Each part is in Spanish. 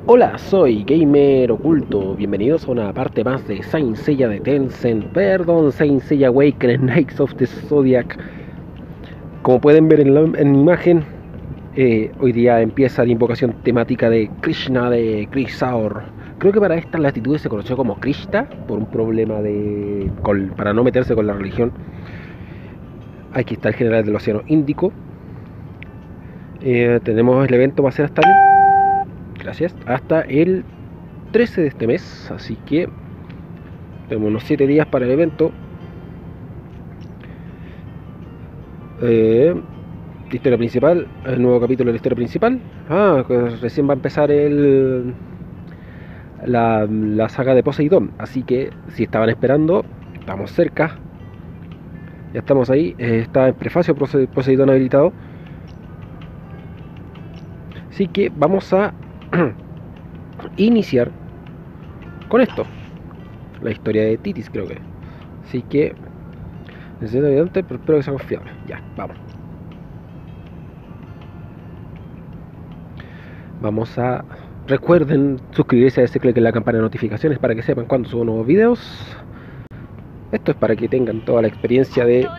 Hola, soy Gamer Oculto, bienvenidos a una parte más de Saint Seiya de Tencent, Saint Seiya Awakening Knights of the Zodiac. Como pueden ver en la imagen, hoy día empieza la invocación temática de Krishna de Krisaur. Creo que para estas latitudes se conoció como Krishna, por un problema para no meterse con la religión. Aquí está el general del Océano Índico. Tenemos el evento, va a ser hasta el 13 de este mes, así que tenemos unos 7 días para el evento. Historia principal, el nuevo capítulo de la historia principal. Pues recién va a empezar la saga de Poseidón, así que si estaban esperando, estamos cerca. Ya estamos ahí, está en prefacio Poseidón habilitado. Así que vamos a iniciar con esto, la historia de Titis, creo que. Así que necesito ayudante, pero espero que sea confiable. Ya, vamos a... Recuerden suscribirse a ese clic en la campana de notificaciones para que sepan cuando subo nuevos videos. Esto es para que tengan toda la experiencia de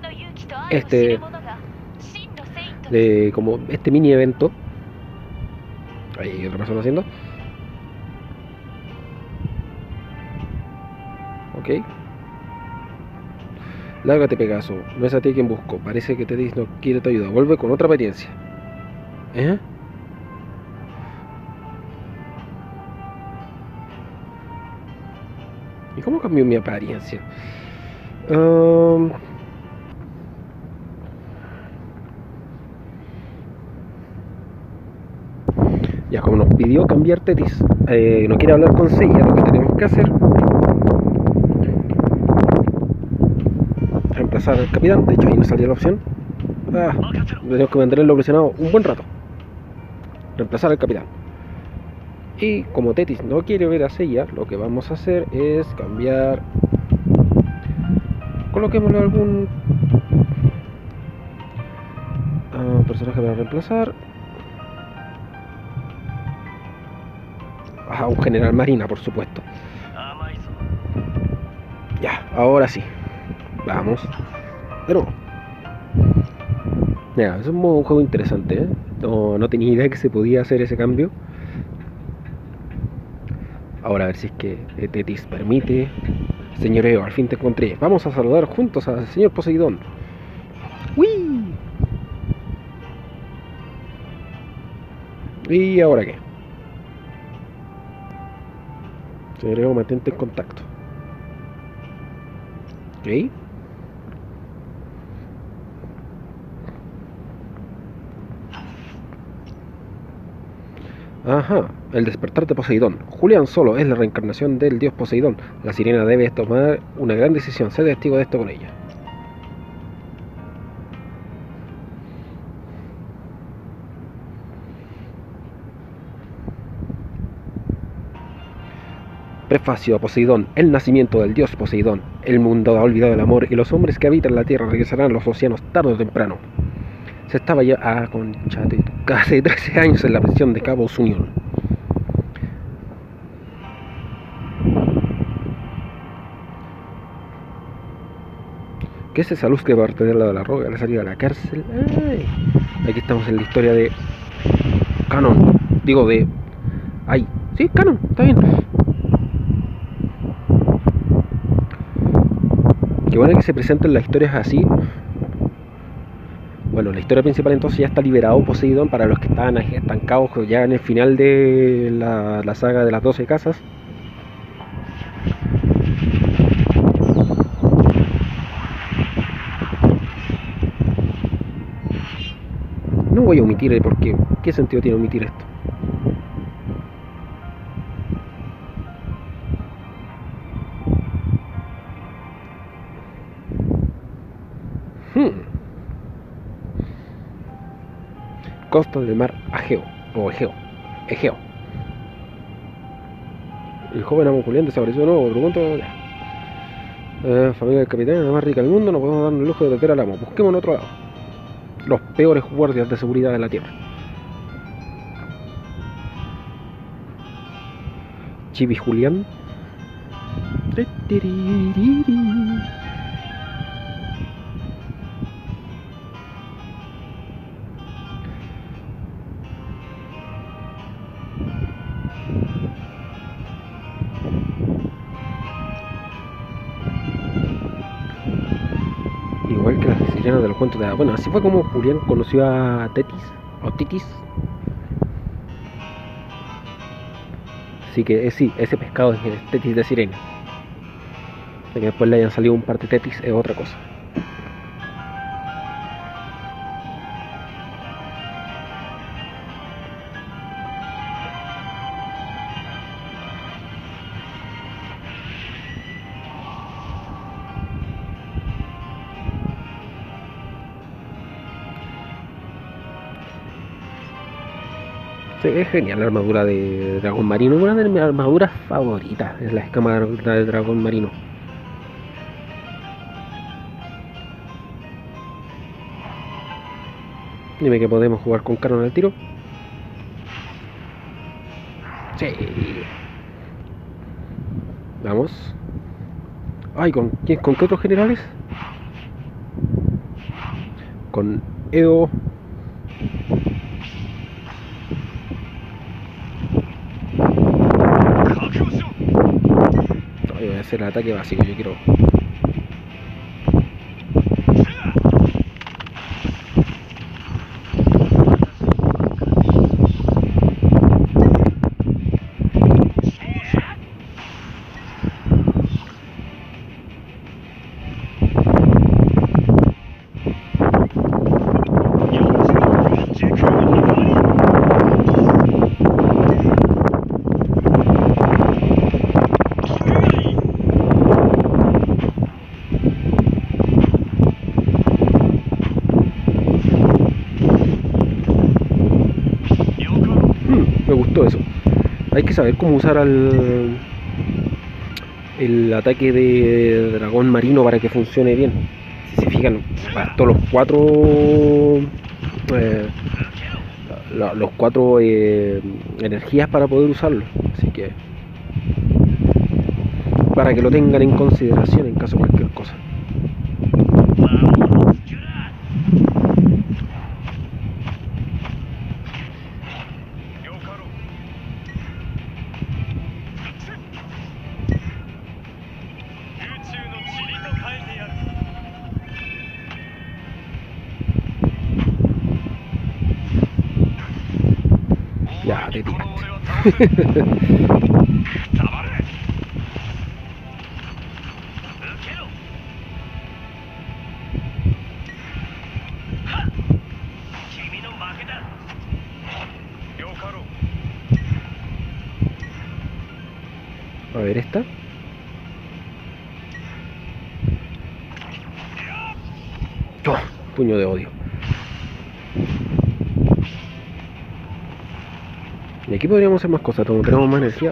como este mini evento. Ahí hay otra persona haciendo. Ok. Lárgate, Pegaso. No es a ti quien busco. Parece que Tetis no quiere tu ayuda. Vuelve con otra apariencia. ¿Y cómo cambió mi apariencia? Ya, como nos pidió cambiar Tetis, no quiere hablar con Seiya, lo que tenemos que hacer reemplazar al capitán. De hecho, ahí nos salió la opción. Tenemos que mantenerlo presionado un buen rato. Reemplazar al capitán. Y como Tetis no quiere ver a Seiya, lo que vamos a hacer es cambiar. Coloquémosle algún personaje para reemplazar. Un general marina, por supuesto. Ya, ahora sí. Vamos. De nuevo. Mira, es un juego interesante, ¿eh? No tenía idea que se podía hacer ese cambio. Ahora a ver si es que Tetis permite. Señoreo, al fin te encontré. Vamos a saludar juntos al señor Poseidón. ¡Uy! ¿Y ahora qué? Señoreo, mantente en contacto. ¿Ok? Ajá, el despertar de Poseidón. Julián solo es la reencarnación del dios Poseidón. La sirena debe tomar una gran decisión. Sé testigo de esto con ella. Prefacio a Poseidón, el nacimiento del dios Poseidón. El mundo ha olvidado el amor y los hombres que habitan la tierra regresarán a los océanos tarde o temprano. Se estaba ya hace 13 años en la prisión de Cabo Union. ¿Qué es esa luz que va a tener la de la roca a la salida de la cárcel? ¡Ay! Aquí estamos en la historia de Canon. Digo de... ¡Ay! Sí, Canon, está bien. Qué bueno que se presenten las historias así. Bueno, la historia principal entonces ya está liberado Poseidón para los que estaban estancados ya en el final de la saga de las 12 casas. No voy a omitir porque ¿qué sentido tiene omitir esto? Costa del mar Egeo. El joven amo Julián desapareció de nuevo. Pregunto. Familia del capitán, la más rica del mundo. No podemos darnos el lujo de meter al amo. Busquemos en otro lado. Los peores guardias de seguridad de la tierra. Chibi Julián. Igual que las sirenas de los cuentos de hadas. Bueno, así fue como Julián conoció a Tetis o Titis. Así que sí, ese pescado es el Tetis de sirena. De que después le hayan salido un par de Tetis es otra cosa. Sí, es genial la armadura de dragón marino, una de mis armaduras favoritas, es la escama de dragón marino. Dime que podemos jugar con Canon al tiro. Sí. Vamos. Ay, ¿con qué otros generales? Con Edo. Ay, voy a hacer el ataque básico, yo quiero. Me gustó eso. Hay que saber cómo usar el ataque de dragón marino para que funcione bien. Si se fijan, bastó los cuatro energías para poder usarlo. Así que para que lo tengan en consideración en caso de cualquier cosa. Ya, te tiraste. A ver esta. ¡Oh! Puño de odio. Y aquí podríamos hacer más cosas, como tenemos más energía.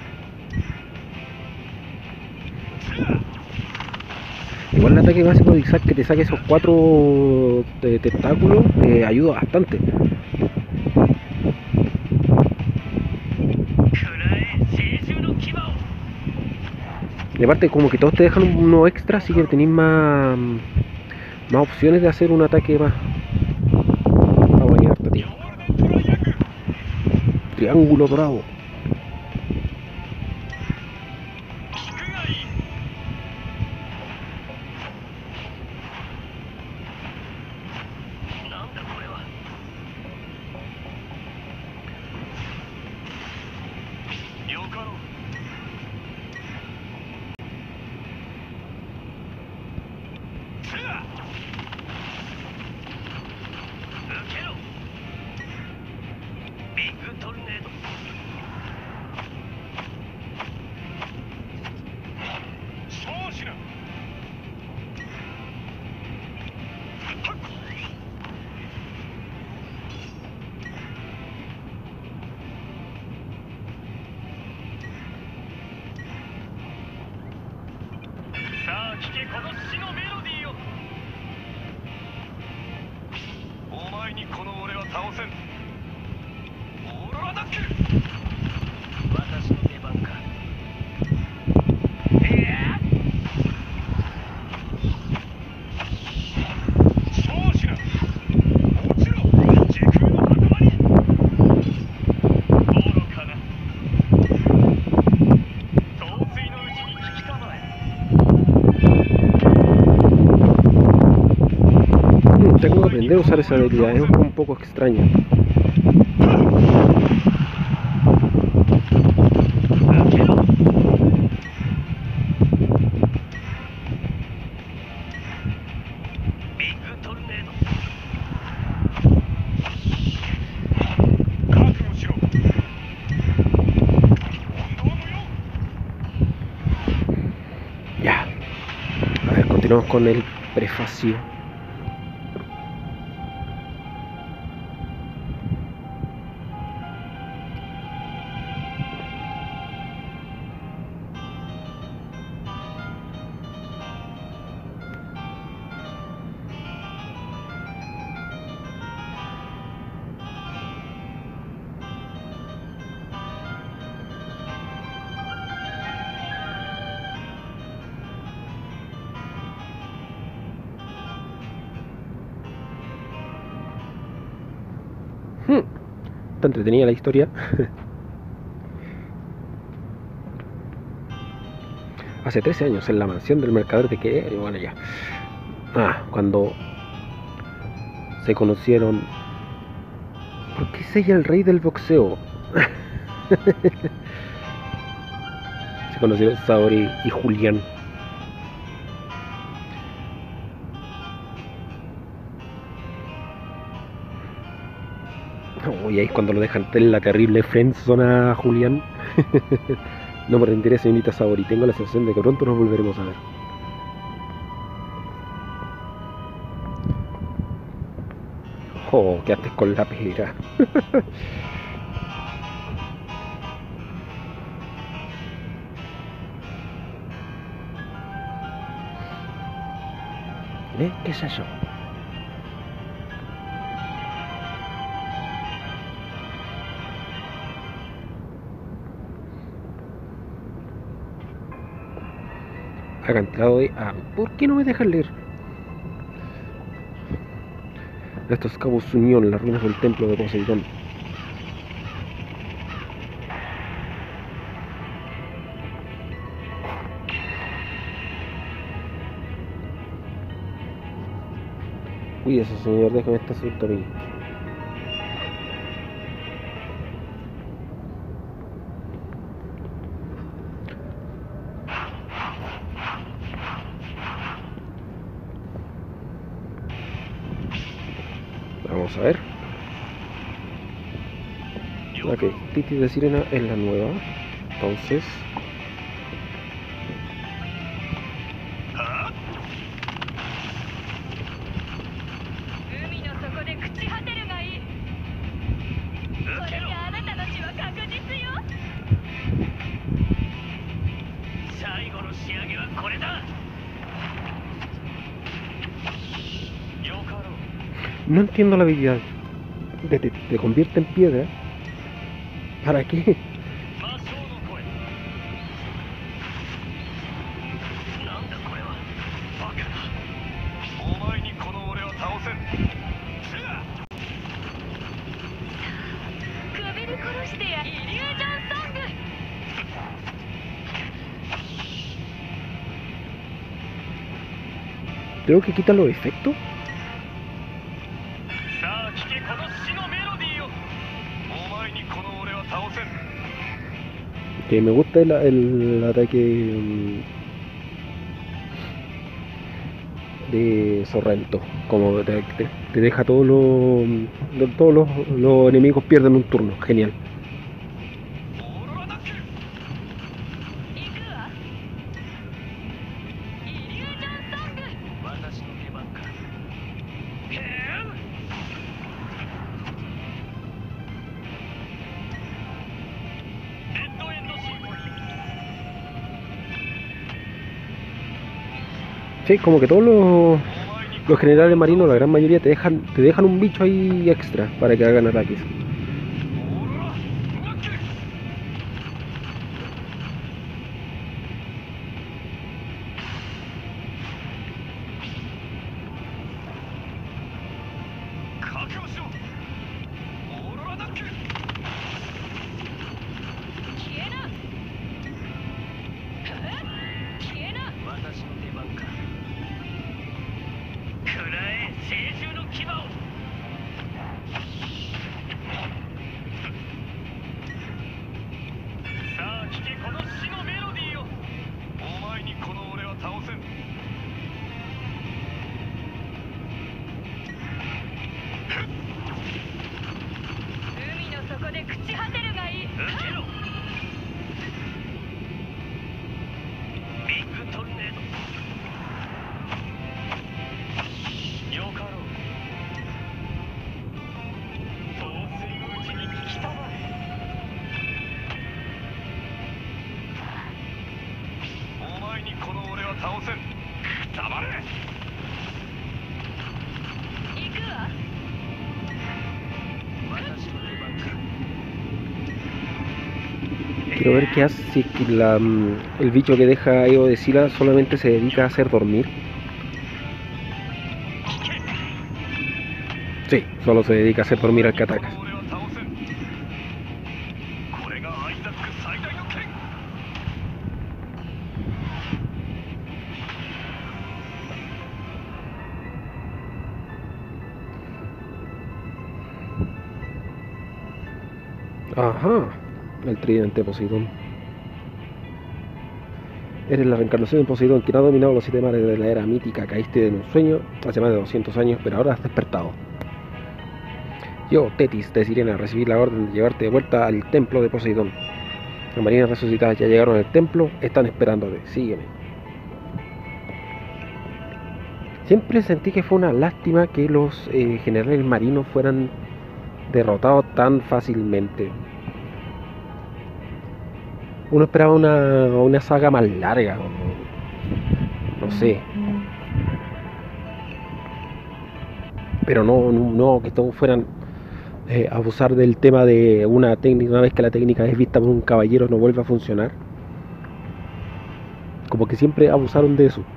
Igual el ataque básico de Isaac que te saque esos 4 tentáculos ayuda bastante. Y aparte como que todos te dejan uno extra, así que tenéis más opciones de hacer un ataque más. Vamos a llevarte, tío. Triángulo dorado. usar esa habilidad, es un poco extraña. Ya, a ver, continuamos con el prefacio. Está entretenida la historia. Hace 13 años en la mansión del mercader de que... Bueno, ya. Cuando se conocieron... ¿Por qué es ella el rey del boxeo? Se conocieron Saori y Julián. Y ahí es cuando lo dejan en la terrible friendzone a Julián. No me rendiré, señorita Saori. Tengo la sensación de que pronto nos volveremos a ver. Oh, quedaste con la pera. ¿Qué es eso? Acantilado de... ¿por qué no me dejan leer? Estos cabos unión, las ruinas del templo de Poseidón. Cuídese, señor, déjame este asunto a mí. Vamos a ver. Ok, Titi de Sirena es la nueva. Entonces... No entiendo la habilidad. Te convierte en piedra. ¿Para qué? Creo que quita los efectos. Que me gusta el ataque de Sorrento. Como te deja todos los enemigos pierden un turno. Genial. Sí, como que todos los generales marinos, la gran mayoría, te dejan un bicho ahí extra para que hagan ataques. Quiero ver qué hace si es que el bicho que deja a Evo de Sila solamente se dedica a hacer dormir. Sí, solo se dedica a hacer dormir al que ataca. Ajá, el tridente Poseidón. Eres la reencarnación de Poseidón, quien ha dominado los 7 mares de la era mítica. Caíste en un sueño hace más de 200 años, pero ahora has despertado. Yo, Tetis, de Sirena, recibí la orden de llevarte de vuelta al templo de Poseidón. Las marinas resucitadas ya llegaron al templo, están esperándote. Sígueme. Siempre sentí que fue una lástima que los generales marinos fueran derrotados tan fácilmente. Uno esperaba una saga más larga, no sé. Pero no que todos fueran a abusar del tema de una técnica, una vez que la técnica es vista por un caballero no vuelve a funcionar. Como que siempre abusaron de eso.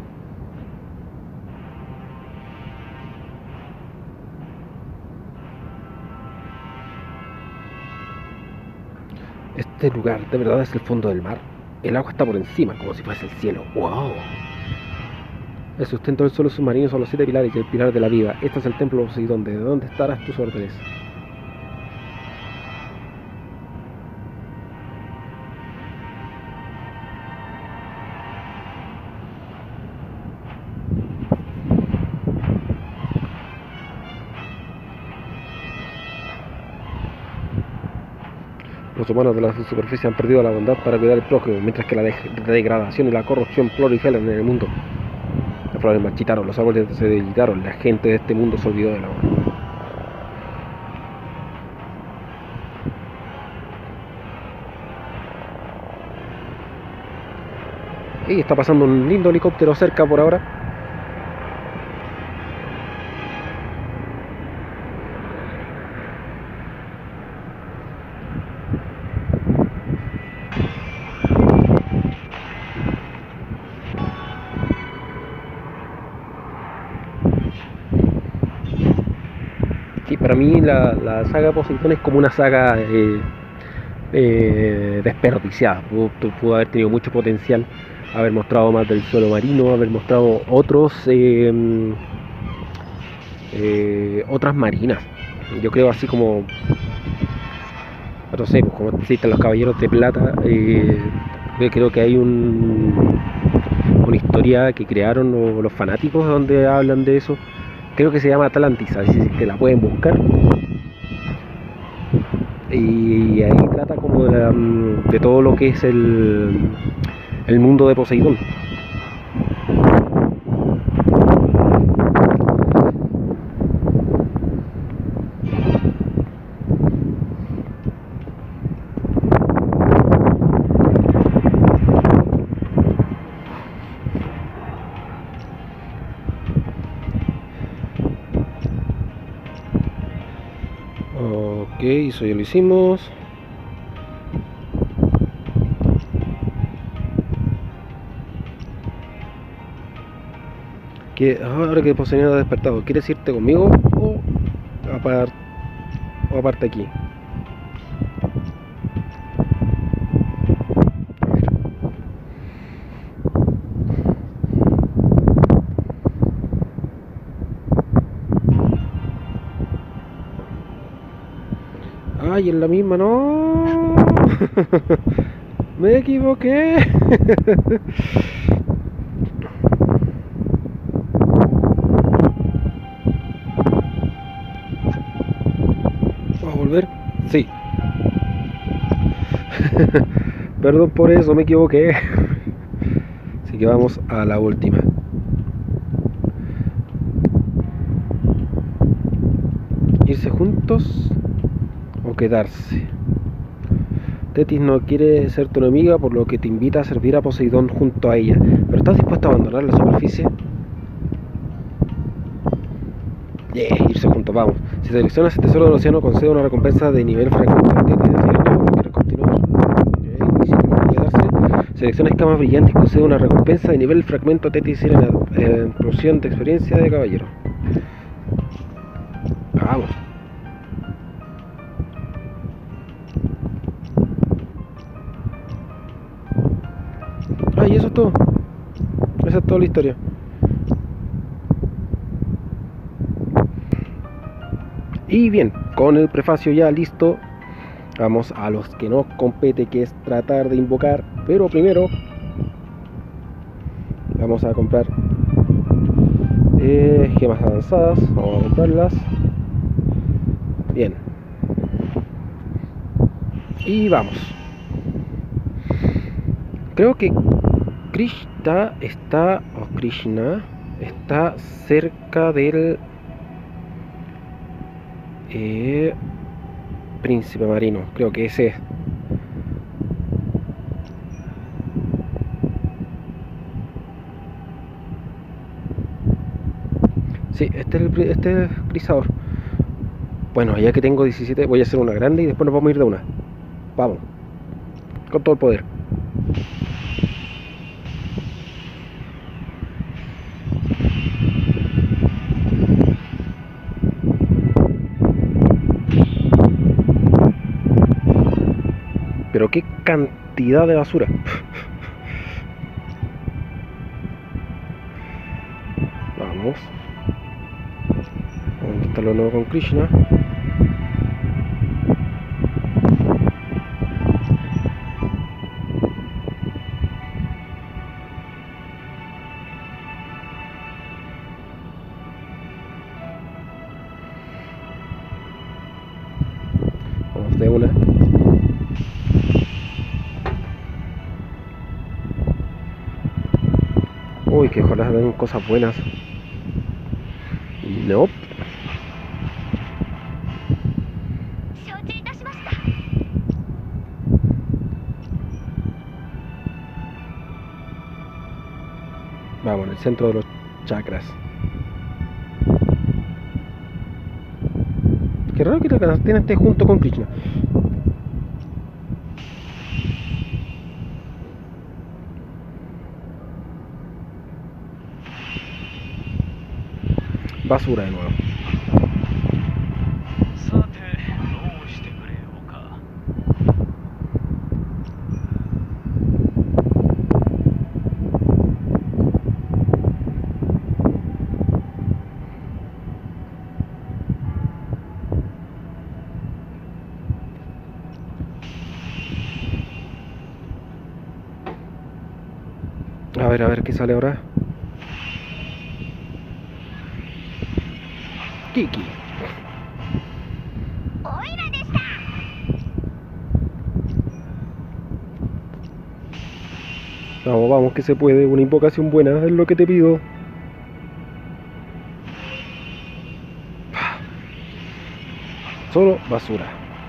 Este lugar de verdad es el fondo del mar. El agua está por encima, como si fuese el cielo. ¡Wow! El sustento del suelo submarino son los 7 pilares y el pilar de la vida. Este es el templo de Poseidón. ¿De dónde estarás tus órdenes? Los humanos de la superficie han perdido la bondad para cuidar el prójimo, mientras que la degradación y la corrupción proliferan en el mundo. Las flores marchitaron, los árboles se debilitaron, la gente de este mundo se olvidó del agua. Y está pasando un lindo helicóptero cerca por ahora. Sí, para mí la saga Poseidón es como una saga desperdiciada. Pudo haber tenido mucho potencial, haber mostrado más del suelo marino, haber mostrado otras marinas. Yo creo así como, no sé, pues como existen los caballeros de plata, creo que hay una historia que crearon los fanáticos donde hablan de eso. Creo que se llama Atlantis, así que la pueden buscar. Y ahí trata como de todo lo que es el mundo de Poseidón. Ok, eso ya lo hicimos. Ahora que Poseidón ha despertado, ¿quieres irte conmigo o aparte aquí? Ay, en la misma, no. Me equivoqué. ¿Va a volver? Sí. Perdón por eso, me equivoqué. Así que vamos a la última. ¿Irse juntos o quedarse? Tetis no quiere ser tu enemiga, por lo que te invita a servir a Poseidón junto a ella. ¿Pero estás dispuesto a abandonar la superficie? Irse juntos, vamos. Si seleccionas el tesoro del océano, concede una recompensa de nivel fragmento. Tetis decide no, quieres continuar. Y si no quedarse, selecciona escamas brillantes y concede una recompensa de nivel fragmento. Tetis decide en producción de experiencia de caballero. Vamos. Y eso es todo. Esa es toda la historia. Y bien, con el prefacio ya listo, vamos a los que nos compete, que es tratar de invocar. Pero primero vamos a comprar gemas avanzadas. Vamos a comprarlas. Bien. Y vamos. Creo que Krishna está cerca del príncipe marino. Creo que ese es. Sí, este es Crisador. Bueno, ya que tengo 17, voy a hacer una grande y después nos vamos a ir de una. Vamos. Con todo el poder. Pero qué cantidad de basura. Vamos. Vamos a intentarlo de nuevo con Krishna. Vamos de una. Uy, que ojalá den cosas buenas. No. Vamos, en el centro de los chakras. Qué raro que la canción esté junto con Krishna. Basura de nuevo. A ver qué sale ahora. Kiki. Vamos, vamos, que se puede. Una invocación buena es lo que te pido. Solo basura.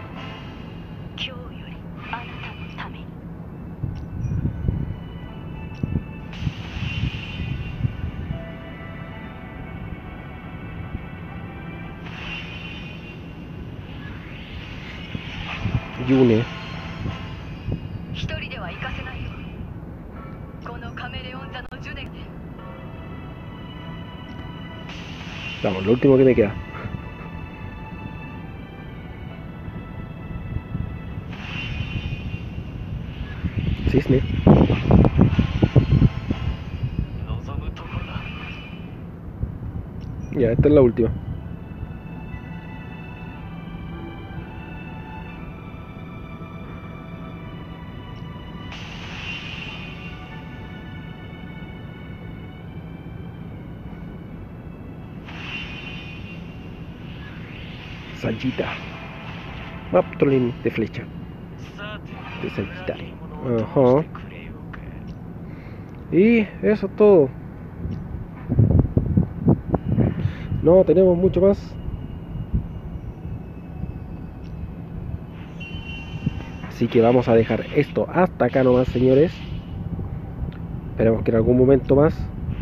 Yune. Vamos, lo último que me queda. Cisne. Ya, esta es la última. Sagita. Aptrolin de flecha. De Sagitario. Ajá. Y eso es todo. No tenemos mucho más. Así que vamos a dejar esto hasta acá nomás, señores. Esperemos que en algún momento más,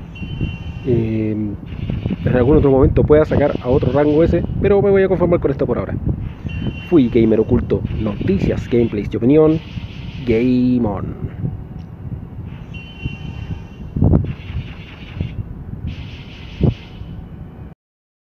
en algún otro momento pueda sacar a otro rango ese, pero me voy a conformar con esto por ahora. Fui Gamer Oculto, noticias, gameplays y opinión. Game on.